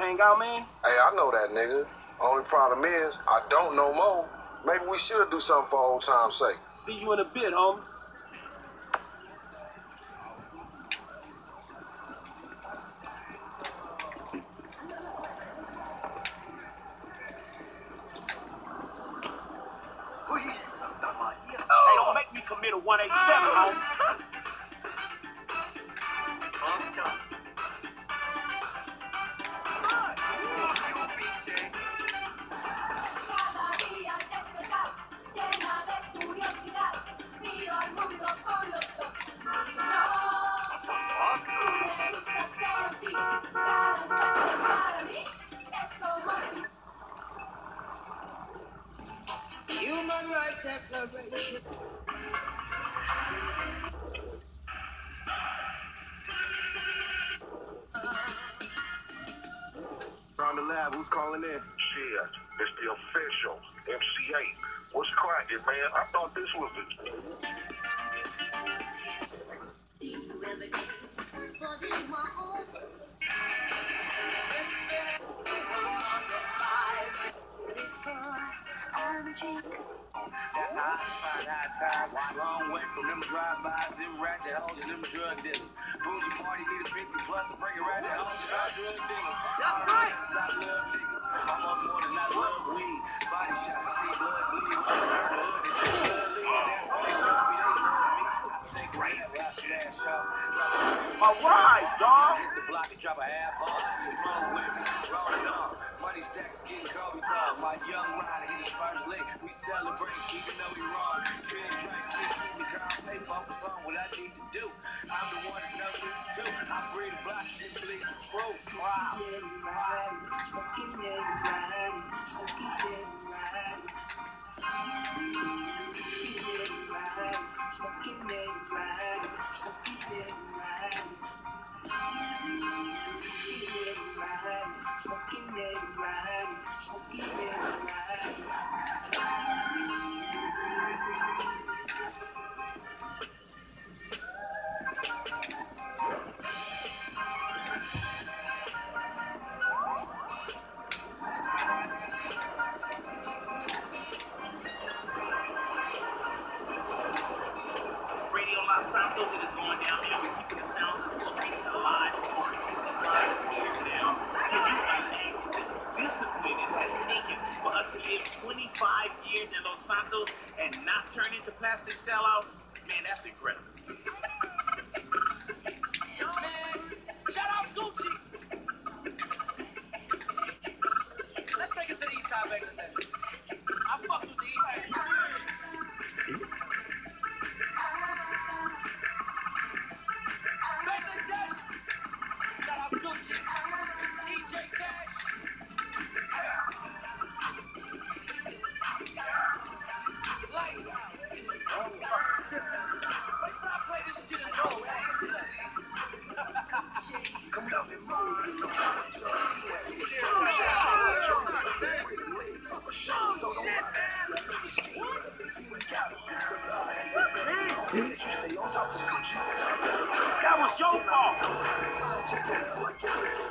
hang out, man? Hey, I know that, nigga. Only problem is, I don't know more. Maybe we should do something for old time's sake. See you in a bit, homie. Hey, don't make me commit a 187, homie. Human Rights Declaration. From the lab, who's calling in? Shit, it's the official MCA. What's cracking, man? I thought this was the... That's how I find high times. Long way from them drive-bys, them ratchet hoes, and them drug dealers. Bougie party need a 50 plus to bring it right to home. Drug dealers. That's right. I love niggas. I'm up more than I love weed. Body shots, see blood bleed. Turn the hood and shit blood lead. That's what they show me. They love me. Take a rap, I smash up. All right, dog. Hit the block and drop a half off. Roll with me, roll it on. Money stacks getting Kobe tall. My young rider hit his first lick. We celebrate even though we wrong. Drill drink, keep me calm, pay focus on what I need to do. I'm the one that's no good too. I breathe the block and believe the truth. Wow. Radio Los Santos, it is going down. You know, we're keeping the sounds of the streets alive. We're keeping the live here now. Can you imagine the discipline it has taken for us to live 25 years in Los Santos and not turn into plastic sellouts? Man, that's incredible. Man, shout out Gucci. Let's take it to the east side, baby. I fuck with the east side. Bangladesh. Shout out Gucci. DJ Cash. Lights out. Wait till I play this shit in gold. That was your fault.